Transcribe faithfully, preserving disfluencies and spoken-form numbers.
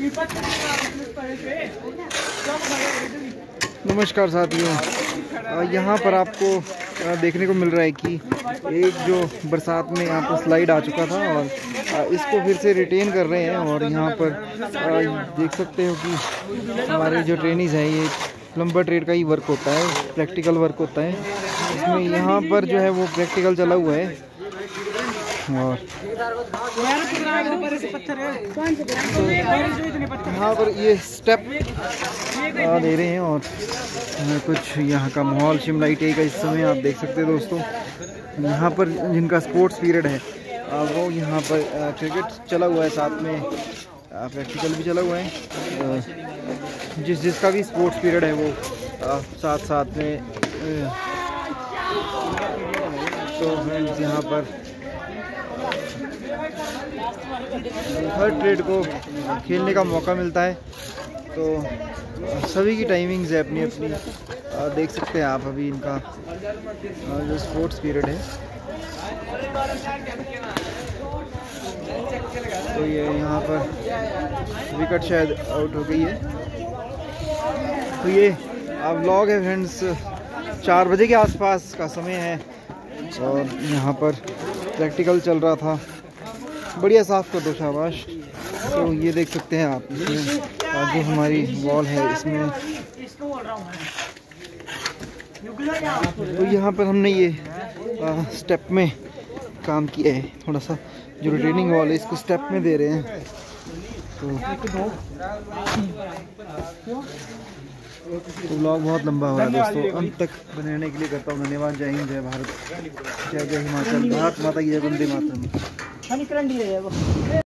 नमस्कार साथियों, यहाँ पर आपको देखने को मिल रहा है कि एक जो बरसात में यहाँ पर स्लाइड आ चुका था और इसको फिर से रिटेन कर रहे हैं। और यहाँ पर देख सकते हो कि हमारे जो ट्रेनीज हैं, ये प्लम्बर ट्रेड का ही वर्क होता है, प्रैक्टिकल वर्क होता है इसमें। यहाँ पर जो है वो प्रैक्टिकल चला हुआ है और यहाँ पर ये स्टेप दे रहे हैं। और कुछ यहाँ का माहौल शिमला आई टी आई का इस समय आप देख सकते हैं दोस्तों। यहाँ पर जिनका स्पोर्ट्स पीरियड है वो यहाँ पर क्रिकेट चला हुआ है, साथ में प्रैक्टिकल भी चला हुआ है। जिस जिसका भी स्पोर्ट्स पीरियड है वो साथ साथ में। तो फ्रेंड्स, यहाँ पर हर ट्रेड को खेलने का मौका मिलता है, तो सभी की टाइमिंग्स है अपनी अपनी। देख सकते हैं आप अभी इनका जो स्पोर्ट्स पीरियड है, तो ये यहाँ पर विकेट शायद आउट हो गई है। तो ये व्लॉग है फ्रेंड्स, चार बजे के आसपास का समय है और यहाँ पर प्रैक्टिकल चल रहा था। बढ़िया साफ कर दो, शाबाश। तो ये देख सकते हैं आप, जो हमारी वॉल है इसमें, तो यहाँ पर हमने ये आ, स्टेप में काम किया है। थोड़ा सा जो रिटेनिंग वॉल है इसको स्टेप में दे रहे हैं। तो तो व्लॉग बहुत लंबा हो रहा है दोस्तों, अंत तक बने रहने के लिए करता हूँ धन्यवाद। जय हिंद, जय भारत, जय जय हिमाचल, भारत माता की जय, वंदे मातरम।